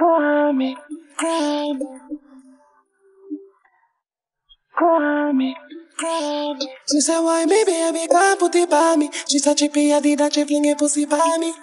Grammy, Grammy, Grammy, Grammy. She said, why me baby can't put it by me? She said, chippy, I did that, she fling a pussy by me.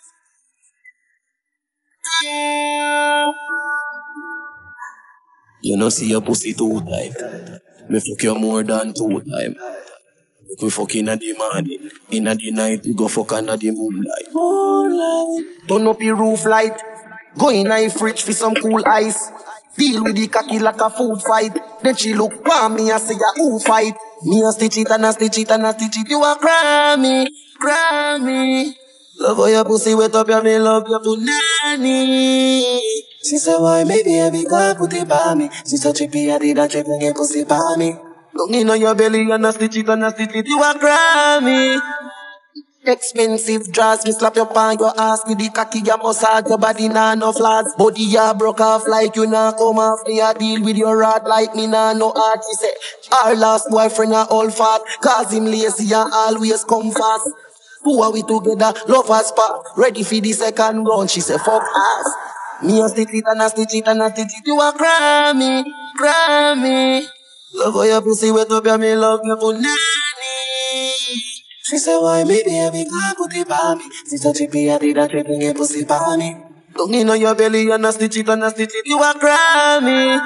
You know see your pussy 2 times. Me fuck you more than 2 times. We fuck inna the morning, inna the night, we go fuck under the moonlight. Moonlight. Turn up your roof light, go in a fridge for some cool ice. Deal with the cocky like a food fight. Then she look for me and say, who fight? Me a stitch it and a stitch it and a stitch it. You a Grammy, Grammy. Love how your pussy wet up, ya me love you to nanny. She said, why me baby can't put it by me? She said, chippy, I did that trip and get pussy by me. Long in on your belly and a stitch it and a stitch it. You a Grammy. Expensive dress, me slap your pan, your ass with the cocky, you massage your body, nah no flaws. Body ya broke off like you nah come off. Me a deal with your rod like me nah no heart. She say, our last boyfriend a all fat, cause him lazy and always come fast. Who are we together? Love us part, ready for the second round. She say, fuck ass. Me a stitch it and a stitch it and a stitch it. You a Grammy, Grammy. Love how your pussy wet up, ya me love you for nanny. She said, why me baby can't put it by me? She said, chippy, I did that trip and get pussy by me. Long in on your belly and a stitch it and a stitch it. You a Grammy.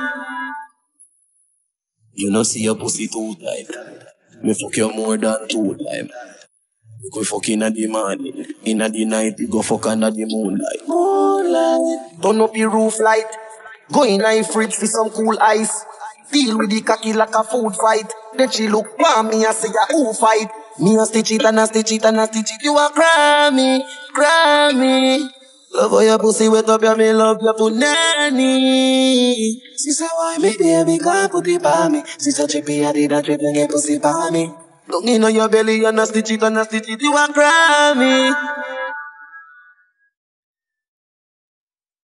You know see your pussy 2 times. Me fuck you more than 2 times. We fuck inna the morning, inna the night, we go fuck under the moonlight. Moonlight. Turn up your roof light, go in a fridge for some cool ice. Deal with the cocky like a food fight. Then she look for me and say, who fight? Me a stitch it and a stitch it and a stitch it. You a Grammy, Grammy. Love how your pussy wet up, ya me love you to nanny. She said, why me baby can't put it by me? She said, chippy, I did that trip and get pussy by me. Long in on your belly and a stitch it and a stitch it. You a Grammy.